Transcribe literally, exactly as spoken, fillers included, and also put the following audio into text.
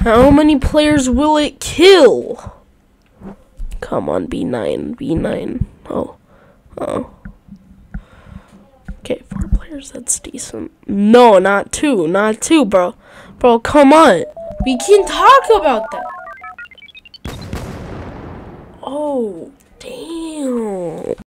How many players will it kill? Come on, B nine, B nine. Oh, oh. Okay, four players, that's decent. No, not two, not two, bro. Bro, come on. We can talk about that. Oh, damn.